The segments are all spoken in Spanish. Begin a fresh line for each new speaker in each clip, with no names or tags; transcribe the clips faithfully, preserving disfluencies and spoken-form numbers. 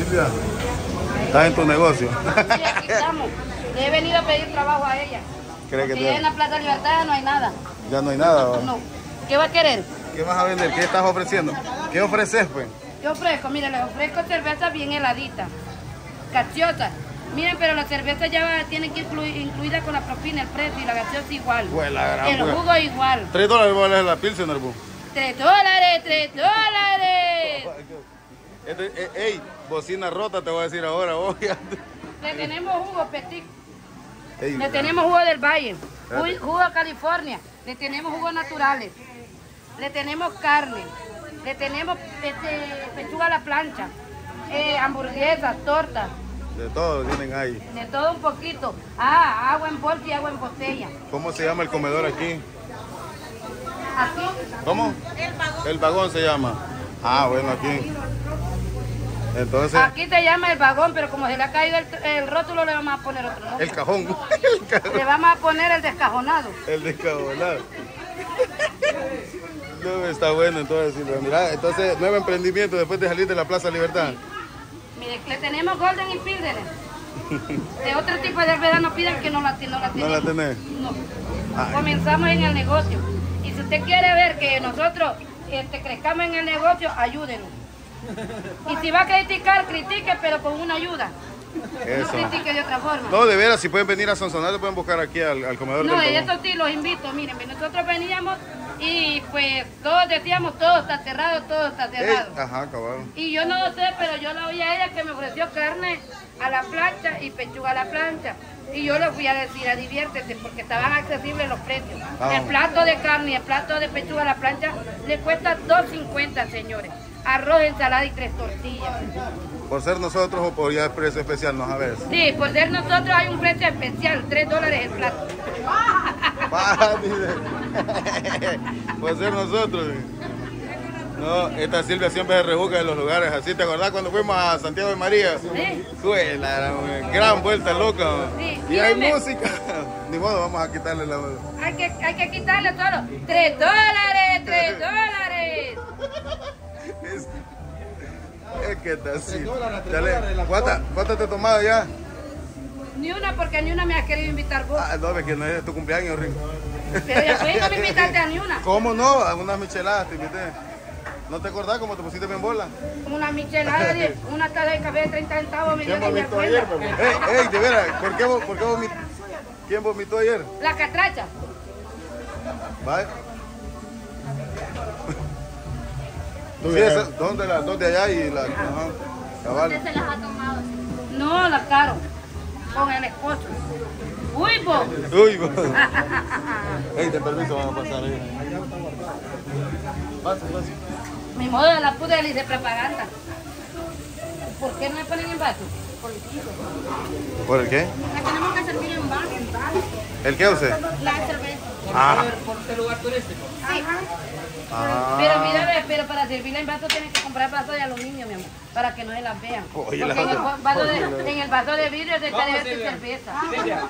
Silvia, ¿estás en tu negocio?
Sí, aquí estamos. Le he venido a pedir trabajo a ella.
¿Cree que
Porque
te...
ya en la Plaza Libertad no hay nada.
Ya no hay nada, ¿va?
No. ¿Qué va a querer?
¿Qué vas a vender? ¿Qué estás ofreciendo? ¿Qué ofreces, pues?
Yo ofrezco, mire, les ofrezco cerveza bien heladita, gaseosa. Miren, pero la cerveza ya va, tiene que incluir incluida con la propina, el precio, y la gaseosa igual.
Pues la gran
el
pues.
jugo igual.
Tres dólares vale la Pilsener, bu.
Tres dólares, tres dólares.
Este, eh, ey, bocina rota te voy a decir ahora, vos.
Le tenemos jugo petit.
Ey,
Le tenemos jugo del Valle,
Espérate.
jugo de California, le tenemos jugos naturales, le tenemos carne, le tenemos este, pechuga a la plancha, eh, hamburguesas, tortas,
de todo tienen ahí.
de todo un poquito. Ah, agua en bolsa y agua en botella.
¿Cómo se llama el comedor aquí?
Aquí,
¿Cómo? El vagón. El vagón se llama. Ah, bueno, aquí. Entonces,
aquí se llama el vagón, pero como se le ha caído el, el rótulo, le vamos a poner otro nombre.
el cajón. El cajón.
Le vamos a poner el descajonado.
El descabonado. No, está bueno, entonces, Silvia. Mira, entonces, nuevo emprendimiento después de salir de la Plaza Libertad.
Mire, le tenemos Golden y Pilsener. De otro tipo de cerveza no pidan que no la, no la
¿No
tenemos.
la tenés?
No.
Ay.
Comenzamos en el negocio. Y si usted quiere ver que nosotros este, crezcamos en el negocio, ayúdenos. Y si va a criticar, critique, pero con una ayuda.
Eso.
No critique de otra forma.
No, de veras, si pueden venir a Sonsonate, pueden buscar aquí al, al comedor
No,
del
y
vagón.
eso sí, los invito. Miren, nosotros veníamos y pues todos decíamos, todo está cerrado, todo está
Ey,
cerrado.
ajá, cabrón.
Y yo no lo sé, pero yo la oí a ella que me ofreció carne a la plancha y pechuga a la plancha. Y yo le fui a decir, a diviértete, porque estaban accesibles los precios.
Ah.
El plato de carne y el plato de pechuga a la plancha le cuesta dos cincuenta, señores. Arroz, ensalada y tres tortillas.
Por ser nosotros o por ya el precio especial, no sabes.
Sí, por ser nosotros hay un precio especial, tres dólares el plato.
Ah, dice. Por ser nosotros. No, esta Silvia siempre se rejuga en los lugares así. ¿Te acordás cuando fuimos a Santiago de María?
Sí.
Fue la gran vuelta loca.
Sí,
Y hay
mírame.
música. Ni modo, vamos a quitarle la...
Hay que, hay que quitarle todo. Tres dólares, tres dólares.
Es, es que está así. Dale, ¿cuántas cuántas te has tomado ya?
Ni una, porque ni una me has querido invitar vos.
Ah, no, es que no es tu cumpleaños, Ringo.
Pero ya fui, no me invitaste a ni una.
¿Cómo no? A unas micheladas te invité. ¿No te acordás cómo te pusiste bien bola?
Una michelada de una taza de café de treinta centavos me dio
¿Quién
ni me
vomitó ayer?
acuerdo.
Ey, ey, de veras, ¿por qué, vo- por qué vomitó? ¿Quién vomitó ayer?
La catracha.
¿Vale? Sí, esa, dos de las dos de allá y la... Ajá, cabal.
¿Usted se las ha tomado? No, la caro. Con el esposo. Uy, po.
Uy, bo. Ey, ten permiso, vamos a pasar ahí. Pasa, pasa.
Mi modo de la pude le hice propaganda. ¿Por qué no me ponen en vaso? Por el piso.
¿Por el qué?
La tenemos que servir en vaso.
¿El qué usted?
La cerveza.
Ah.
Por este lugar turístico.
Sí.
Ah.
Pero mira, pero para servirla en vaso tienes que comprar vaso de aluminio, mi amor, para que no se las vean.
Oye,
Porque
la
en el,
otra.
vaso de, en el vaso de vidrio se
Vamos,
debe
Silvia.
cerveza.
Silvia,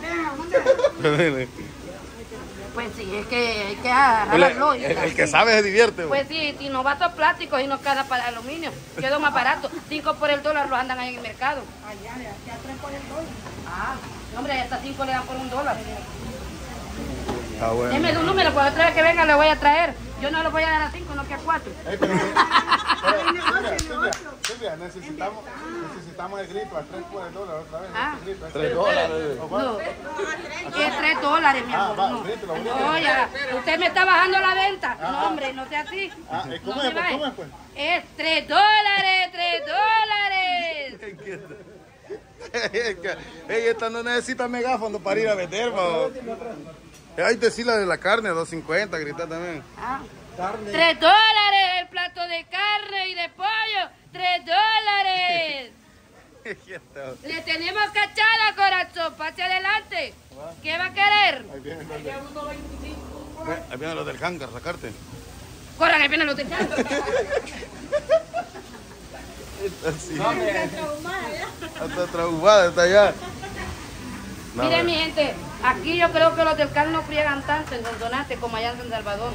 Pues sí, es que hay que agarrar
El,
la
el-
lógica.
el que sabe se divierte. bo.
Pues sí, si no vasos plásticos y no cada para aluminio, quedó más barato. Cinco por el dólar los andan ahí en el mercado. Allá, ya tres por el dólar. Ah, hombre, hasta cinco le dan por un dólar.
Ah, bueno.
Deme un número, pues otra vez que venga le voy a traer. Yo no lo voy a dar a cinco, no que a cuatro.
Ey, pero- pero, Silvia, Silvia, Silvia, necesitamos, necesitamos el grito a tres por el dólar otra vez.
Ah.
Grito, tres dólares. ¿O cuánto?
No, que es tres dólares, mi
Ah,
amor.
va,
No,
grito, lo bonito.
no ya, usted me está bajando la venta. No, hombre, no sea así.
Ah, ¿cómo
No
es,
me
pues?
baje.
¿Cómo es, pues?
Es tres dólares, tres dólares.
Es que, ey, esta no necesita megáfono para ir a vender, bo. Hay decirla de la carne, dos cincuenta, grita también.
Ah, tres dólares el plato de carne y de pollo. Tres dólares. Le tenemos cachada, corazón. Pase adelante. ¿Qué va a querer?
Ahí vienen los, de- ahí vienen los del hangar, sacarte.
Corran, ahí vienen los de
Está así. Está traumada, está allá. No,
Mire,
bueno.
mi gente, aquí yo creo que los del C A L no friegan tanto en Sonsonate como allá en San Salvador.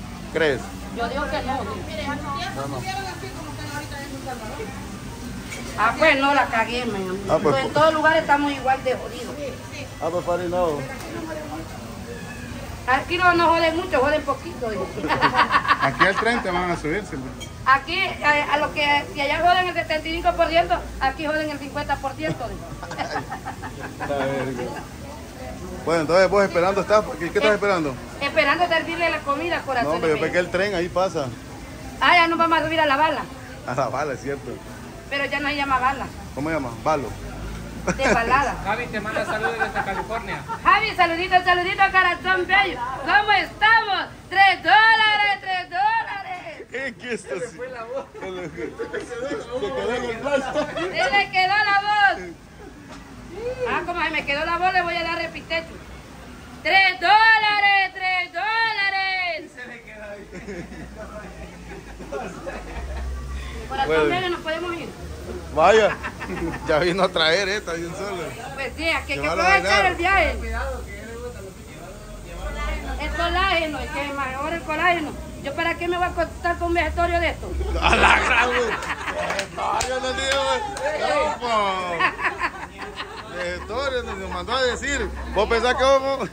¿Crees?
Yo digo que no.
No, no.
Ah, pues no la cagué, mi amor.
Ah, pues,
en todos lugares estamos igual de jodidos.
Ah, pues Pari, no.
Aquí no nos joden mucho, joden poquito.
Aquí al tren te van a subir, Silvia.
Aquí, a, a lo que, si allá joden el setenta y cinco por ciento, aquí joden el cincuenta por ciento.
Bueno, entonces vos esperando estás, ¿qué, qué estás
Eh,
esperando?
Esperando servirle la comida, corazón.
No, pero yo pensé que el tren ahí pasa.
Ah, ya nos vamos a subir a la bala.
A la bala, es cierto.
Pero ya no se llama bala,
¿Cómo se llama? Balo.
de balada.
Javi te manda saludos desde California.
Javi, saludito, saludito, corazón bello. ¿Cómo estamos? ¡Tres dólares, tres dólares!
¿Qué, qué es esto? Se fue la voz. Se quedó en el brazo.
¡Se le quedó la voz! Ah, como se me quedó la voz, le voy a dar repitecho. ¡Tres dólares, tres dólares! Se le quedó ahí. Corazón
Bueno.
bello, nos podemos ir.
Vaya, ya vino a traer esta bien solo.
Pues sí, aquí hay que
Llévalo a
aprovechar
bailar.
el viaje. El colágeno, es que es mejor el colágeno. ¿Yo para qué me voy a acostar con un vegetorio de esto?
A la gran. Vegetorio nos dijo. Vegetorio nos mandó a decir. ¿Vos pensás que vos?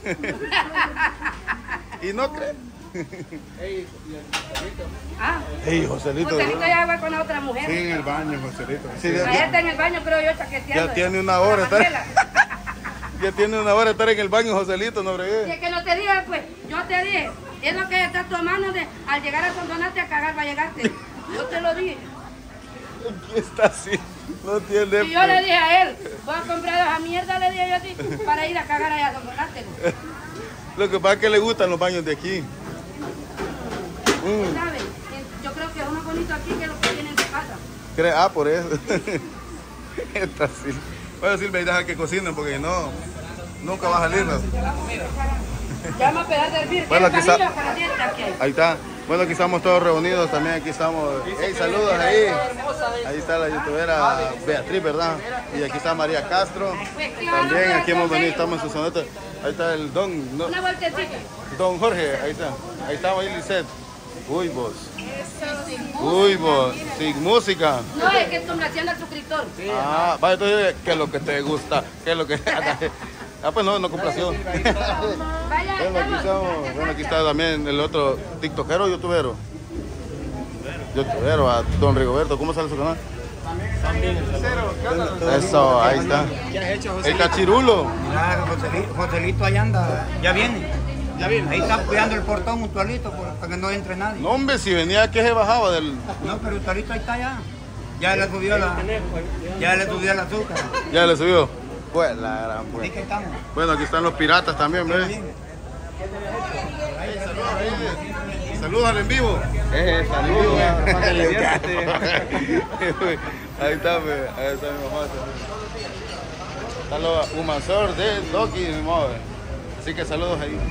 ¿Y no crees?
Ah,
Ey, Joselito.
Joselito ya va con la otra mujer.
Sí, en el baño, Joselito.
Sí, ya,
Ahí
ya-
está en el baño, creo yo, chaqueteando.
ya tiene una hora.
Con la
Está,
Manuela.
ya tiene una hora de estar en el baño, Joselito, no
Si
bregué.
es que no te dije, pues, yo te dije. Es lo que está a tu mano de, al llegar a Sonsonate a cagar va a llegarte. Yo te lo dije.
¿Qué está así? No tiene.
Y yo le dije a él, voy a comprar esa mierda, le dije yo a ti, para ir a cagar allá a Sonsonate.
Lo que pasa es que le gustan los baños de aquí. Mm.
¿Sabes? Yo creo que es más bonito aquí que lo que tiene en su casa.
¿Cree? Ah, por eso. Esta sí. Bueno, Silvia, y deja que cocinen porque no, nunca va a salir. ¿No?
Ya vamos a pegar de servir.
Bueno, aquí está.
¿Quieres camino para dieta aquí?
Ahí está. Bueno, aquí estamos todos reunidos. También aquí estamos. Hey, saludos ahí. Ahí está la youtubera Beatriz, ¿verdad? Y aquí está María Castro. También aquí hemos venido, estamos en su soneta. Ahí está el don, no,
Una vueltecita.
don Jorge. Ahí está. Ahí estamos ahí, Lisette. Uy, vos. Uy, vos. Sin música.
No, es que esto me haciendo al suscriptor.
Ah, vaya, entonces, ¿qué es lo que te gusta? ¿Qué es lo que.? Ah, pues no, no complació.
Vaya,
Bueno, aquí estamos. Bueno, aquí está también el otro tiktokero o youtubero. Youtubero, a don Rigoberto. ¿Cómo sale su canal? Eso, ahí está.
¿Qué has hecho, José?
El cachirulo.
Claro, Joselito, Joselito allá anda, ya viene. Ya viene. Ahí está cuidando el portón un tualito por- para que no entre nadie.
No, hombre, si venía que se bajaba del.
No, pero el tualito ahí está ya. Ya le subió la, ya le subió el azúcar.
Ya le subió. Pues la gran
Así
pues.
que estamos.
Bueno, aquí están los piratas también, ¿ves? Saludos al en vivo.
Eh, saludos, para que le divierte.
Ahí está, pues, ahí está mi mamá. Está los humasor de Doki, mi madre. Así que saludos ahí.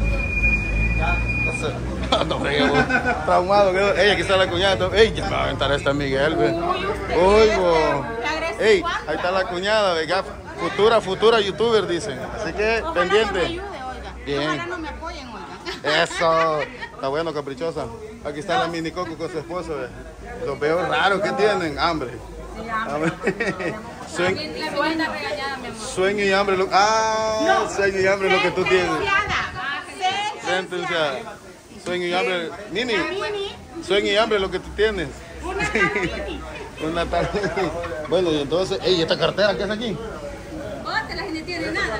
No, fregué, vos. Traumado quedó. Ey, aquí está la cuñada. Ey, ya me va a aventar esta Miguel, ve. Uy, vos. Ey, ahí está la cuñada, ve. Ya, futura, futura youtuber, dicen. Así que,
Ojalá
pendiente.
no me ayude, oiga.
Bien.
Ojalá no me apoyen, oiga.
Eso, está bueno, caprichosa. Aquí está la mini Coco con su esposo. Ve. Los veo raros que tienen, hambre. Hambre. Sueño,
La buena regañada, mi amor.
sueño y hambre. Lo, ah, sueño y hambre es lo que tú tienes.
Sentenciada.
Sentencia. Sueño y hambre. Nini, sueño y hambre es lo que tú tienes. Una tarde. Bueno, y entonces, ey, ¿esta cartera qué es aquí?
Bote, la gente no tiene nada.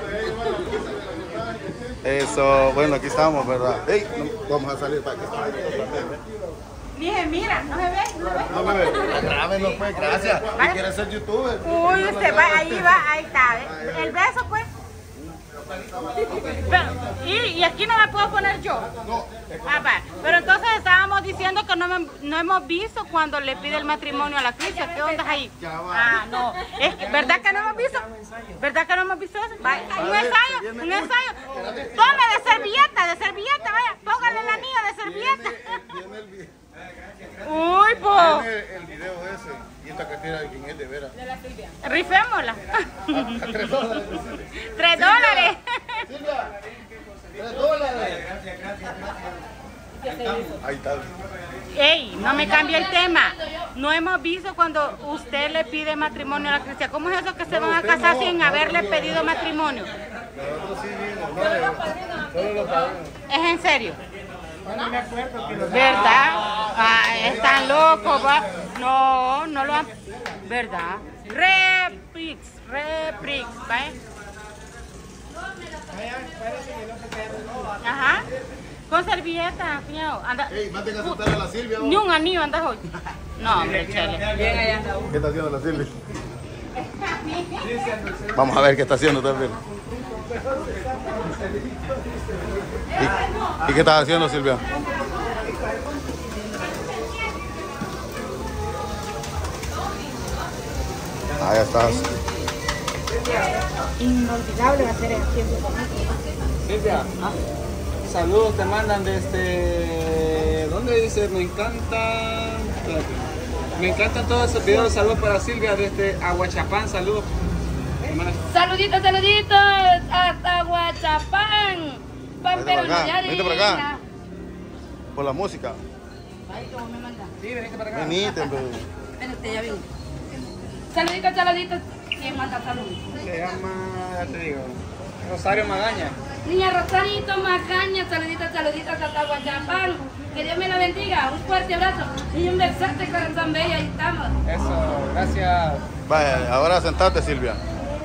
Eso, bueno, aquí estamos, ¿verdad? Ey, no, vamos a salir para que
Dije, mira, no se ve, no se ve.
no, bebé, grábenos pues, gracias. ¿Y quieres ser youtuber?
Uy, usted va, ahí va, ahí está. ¿Ve? El beso, pues. Pero, y, y aquí no me puedo poner yo. Ah, va. Pero entonces estábamos diciendo que no, me- no hemos visto cuando le pide el matrimonio a la Cristian. ¿Qué onda ahí? Ah, no. Es que, ¿verdad que no hemos visto? ¿Verdad que no hemos visto eso? Va, un ensayo, un ensayo. Tome de servilleta, de servilleta, vaya. Póngale la niña de servilleta.
Viene el video.
Uy, po.
Viene el video ese. Y esta cartera de quién es de veras.
Rifémosla.
Tres dólares.
Tres dólares.
Silvia, tres dólares. Ahí está.
Ey, no me cambie el tema. No hemos visto cuando usted le pide matrimonio a la Cristian. ¿Cómo es eso que se van a casar sin haberle pedido matrimonio?
Nosotros sí vimos, no, solo los padrinos.
¿Es en serio? ¿Verdad? Ah, están locos, va. No, no lo han... ¿Verdad? Reprix, reprix, ¿va? Ajá. Con servilleta, cuñado. Anda.
Ey, mate que aceptar a la Silvia.
Ni un anillo andas hoy. No, hombre, chale.
¿Qué está haciendo la Silvia? Vamos a ver qué está haciendo también. ¿Y, ¿Y qué estás haciendo, Silvia? Ahí estás.
Inolvidable va a ser el tiempo.
Silvia, saludos te mandan desde... ¿Dónde dice? Me encantan... Espérate. Me encantan todos esos videos. Saludos para Silvia desde Aguachapán. Saludos.
Saluditos, saluditos hasta Aguachapán.
Vente por acá, vente por acá. Por la música.
Ay, ¿cómo me manda?
Sí, venite para acá.
Venite, pero...
Espérate, ya vengo. Saluditos, saluditos. ¿Quién manda saludos?
Se llama, ya te digo, Rosario Magaña.
Niña Rosarito Macaña, saluditos, saluditos hasta Aguachapán. Que Dios me la bendiga. Un fuerte abrazo y un besote, corazón bello. Ahí estamos.
Eso, gracias.
Vaya, ahora sentate, Silvia.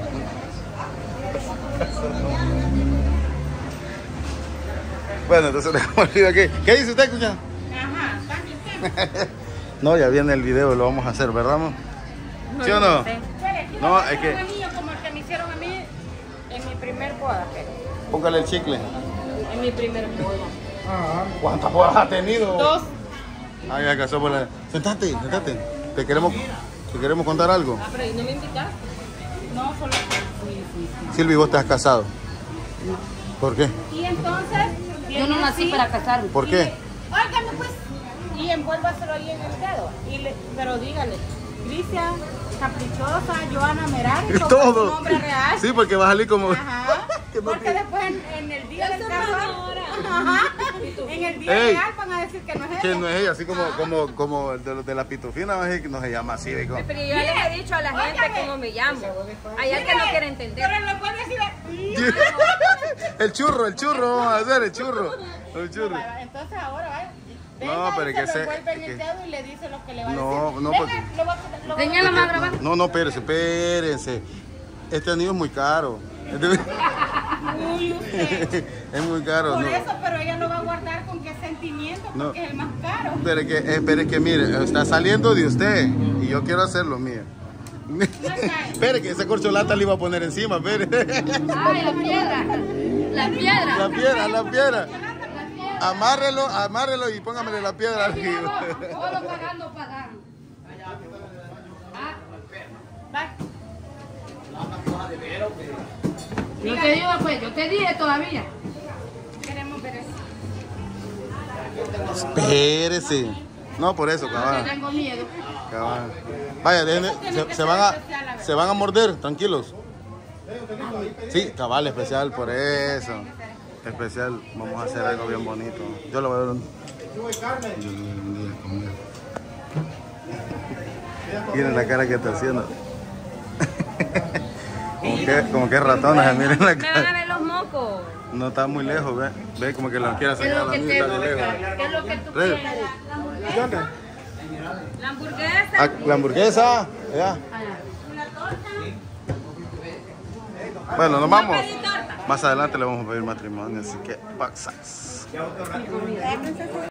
Bueno, entonces dejamos el video aquí. ¿Qué dice usted, cuñado?
Ajá, cambie.
No, ya viene el video, lo vamos a hacer, ¿verdad, amor? ¿Sí o no? No, es que...
Un anillo como el que me hicieron a mí en mi primer boda.
Póngale el chicle.
En mi primer boda.
¿Cuántas bodas ha tenido?
Dos.
Ay, ya casó por la... Sentate, sentate. Te queremos, te queremos contar algo.
Ah, pero ¿y no me invitaste?
No, solo.
Silvi, ¿vos te has casado? ¿Por qué?
Y entonces.
Yo no nací para casarme.
¿Por qué?
Óigame, pues. Y envuélvaselo ahí en el dedo. Y le, pero dígale, Cristian, caprichosa, Joana Merari,
Y
como
todo.
su nombre real.
Sí, porque va a salir como...
Ajá.
Que no
Porque
tiene-
después en, en el día del carro. Ajá. En el día
Ey.
real van a decir que no es
Que
ella.
no es ella, así como, como, como el de, los de la pitufina, no es que no se llama así. Digo.
Pero yo ya les he dicho a la gente
Óigame.
cómo me llamo. Hay alguien que no quiere entender.
Pero lo puede decir.
El churro, el churro, vamos a hacer el churro. El churro.
Entonces ahora vaya.
No,
Venga,
pero
y
que
se
se-
lo envuelve en
que-
el dedo y le dice lo que le va a
No,
decir.
no,
Venga,
porque-
lo va, lo va-
Señala más brava.
No, no, espérense, espérense. Este anillo es muy caro. Este-
Uy, usted.
Es muy caro.
Por
No.
eso, pero ella lo va a guardar con qué sentimiento,
No.
porque es el más caro.
Espere que, espere que mire, está saliendo de usted y yo quiero hacerlo mío. Espere que ese corcholata le iba a poner encima, espere.
Ay, la piedra. La piedra.
La piedra, la piedra. Amárrelo, amárrelo y póngamele la piedra arriba.
Solo pagando para dar.
Va.
Yo te digo, pues, yo te dije todavía.
Queremos ver eso.
Espérese. No, por eso,
No
cabal.
tengo miedo.
cabal. Vaya, déjenme- se, se van a, se van a morder, tranquilos. Sí, cabal, especial, por eso. Especial, vamos a hacer algo bien bonito. Yo lo voy a ver un... Yo lo voy a ver un día con él. Miren la cara que está haciendo. Como que, como que ratona, miren la
Me van a
cara.
ver los mocos.
No está muy lejos, ve. Ve como que lo quiere
¿Qué es
sacar a
lo
la
que
mía,
te
está de lejos.
¿Qué es lo que tú
Red.
quieres?
¿Qué onda?
La hamburguesa.
Ah, la hamburguesa, ya. Bueno, nos vamos. Más adelante le vamos a pedir matrimonio, así que, boxas.